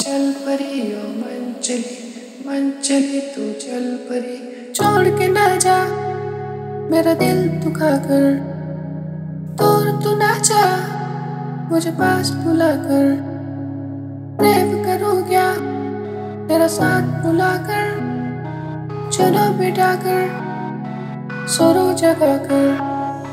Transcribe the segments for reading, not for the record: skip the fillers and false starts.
चल परी ओ मन चली तू चल परी। छोड़ के ना जा मेरा दिल दुखा कर, दूर तू ना जा मुझे पास बुला कर। प्रेम करूँ क्या तेरा साथ बुला कर, चलो बिठा कर सुरू जगा कर।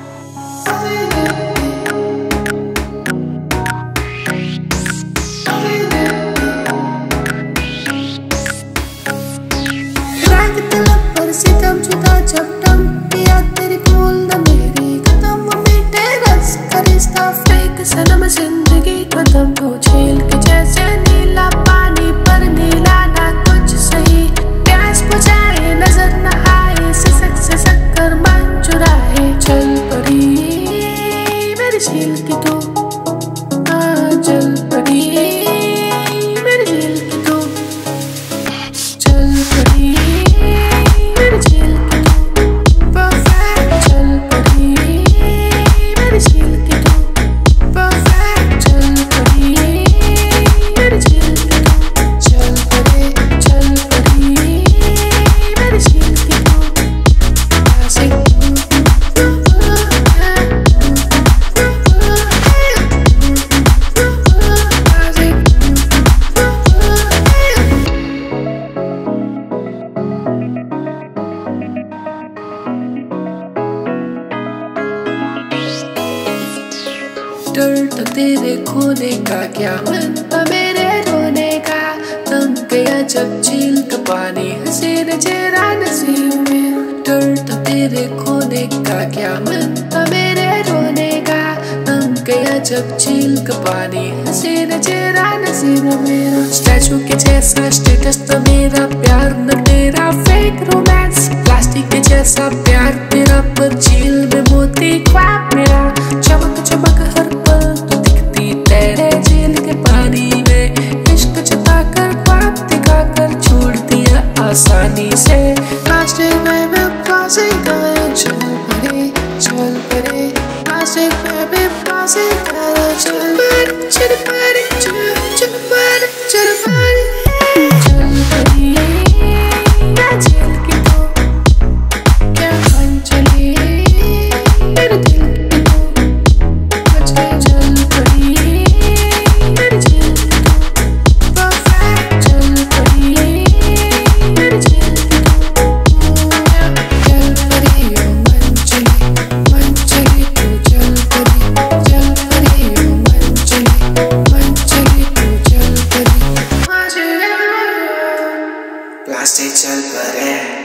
सितम जुदा जब दम पिया तेरी बोल न मेरी खत्म मीठे रस का रिश्ता फेक सनम जिंदगी खत्म हो झील के जैसे नीला पानी पर नीला ना कुछ सही। प्यास बुझाए नजर न आए सिसक कर मन चुराए। चल परी मेरी झील की तू चल परी मेरी झील की तू चल परी। डर तो तेरे खोने का क्या मन था मेरे रोने का, थम गया जब झील का पानी हसीन चेहरा नसीब में। डर तो तेरे खोने का क्या मन था मेरे रोने का, थम गया जब झील का पानी हसीन चेहरा नसीब मेरा। स्टैचू के जैसा स्टेटस था मेरा प्यार न तेरा फेक रोमांस, प्लास्टिक के जैसा प्यार तेरा पर झील में मोती ख्वाब मेरा। चमक चमक हर पल तू दिखती तेरे झील के पानी में, इश्क जता कर ख्वाब दिखा कर छोड़ दिया आसानी से। प्लास्टिक में मैं फांसी गया चल परे प्लास्टिक में मैं फांसी गया चल परे चल परे चल परे चल परे चल परे मैं झील की तू क्या मन चली मेरे दिल की तू मुझे चल परी मेरी झील की तू परफेक्ट चल परी मेरी झील की तू चल परी ओ मन चली तू चल परी चल परी ओ मन चली तू चल परी। प्लास्टिक चल परे।